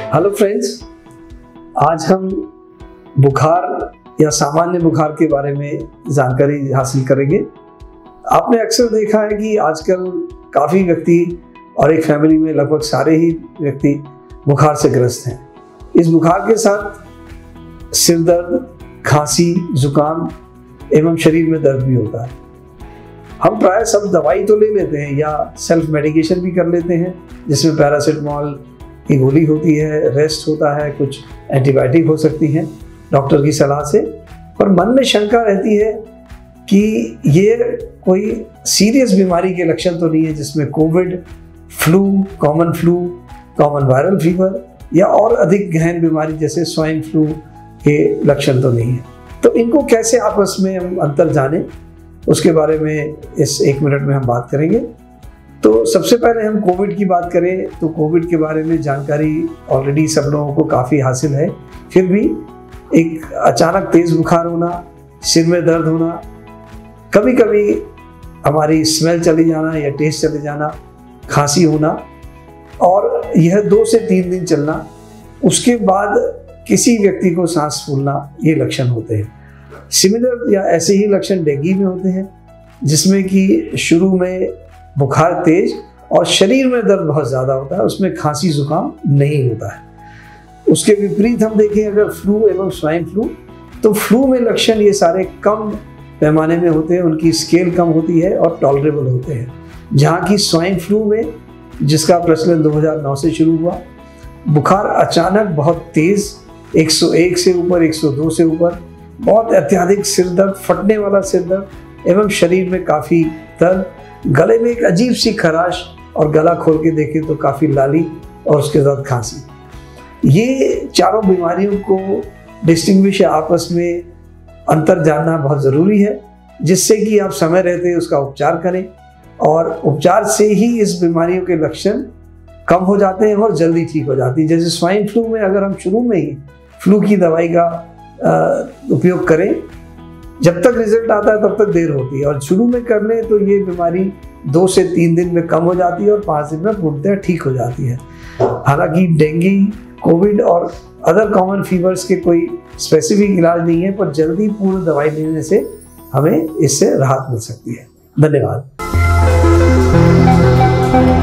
Hello friends, आज हम बुखार या सामान्य बुखार के बारे में जानकारी हासिल करेंगे। आपने अक्सर देखा है कि आजकल काफ़ी व्यक्ति और एक फैमिली में लगभग सारे ही व्यक्ति बुखार से ग्रस्त हैं। इस बुखार के साथ सिर दर्द, खांसी, जुकाम एवं शरीर में दर्द भी होता है। हम प्राय सब दवाई तो ले लेते हैं या सेल्फ मेडिकेशन भी कर लेते हैं, जिसमें पैरासिटामोल की गोली होती है, रेस्ट होता है, कुछ एंटीबायोटिक हो सकती हैं डॉक्टर की सलाह से। पर मन में शंका रहती है कि ये कोई सीरियस बीमारी के लक्षण तो नहीं है, जिसमें covid, flu, common viral fever या और अधिक गहन बीमारी जैसे स्वाइन फ्लू के लक्षण तो नहीं है। तो इनको कैसे आपस में हम अंतर जानें, उसके बारे में इस 1 मिनट में हम बात करेंगे। तो सबसे पहले हम कोविड की बात करें तो कोविड के बारे में जानकारी ऑलरेडी सब लोगों को काफ़ी हासिल है। फिर भी एक अचानक तेज़ बुखार होना, सिर में दर्द होना, कभी कभी हमारी स्मेल चली जाना या टेस्ट चले जाना, खांसी होना, और यह 2 से 3 दिन चलना, उसके बाद किसी व्यक्ति को सांस फूलना, ये लक्षण होते हैं। सिमिलर या ऐसे ही लक्षण डेंगू में होते हैं, जिसमें कि शुरू में बुखार तेज और शरीर में दर्द बहुत ज़्यादा होता है, उसमें खांसी जुकाम नहीं होता है। उसके विपरीत हम देखें अगर फ्लू एवं स्वाइन फ्लू, तो फ्लू में लक्षण ये सारे कम पैमाने में होते हैं, उनकी स्केल कम होती है और टॉलरेबल होते हैं। जहाँ की स्वाइन फ्लू में, जिसका प्रचलन 2009 से शुरू हुआ, बुखार अचानक बहुत तेज़ 101 से ऊपर, 102 से ऊपर, बहुत अत्यधिक सिर दर्द, फटने वाला सिर दर्द एवं शरीर में काफ़ी दर्द, गले में एक अजीब सी खराश और गला खोल के देखें तो काफ़ी लाली और उसके साथ खांसी। ये चारों बीमारियों को डिस्टिंग्विश या आपस में अंतर जानना बहुत ज़रूरी है, जिससे कि आप समय रहते उसका उपचार करें, और उपचार से ही इस बीमारियों के लक्षण कम हो जाते हैं और जल्दी ठीक हो जाती है। जैसे स्वाइन फ्लू में अगर हम शुरू में ही फ्लू की दवाई का उपयोग करें, जब तक रिजल्ट आता है तब तक देर होती है, और शुरू में कर लें तो ये बीमारी 2 से 3 दिन में कम हो जाती है और 5 दिन में पूर्णतः ठीक हो जाती है। हालांकि डेंगू, कोविड और अदर कॉमन फीवर्स के कोई स्पेसिफिक इलाज नहीं है, पर जल्दी पूर्ण दवाई लेने से हमें इससे राहत मिल सकती है। धन्यवाद।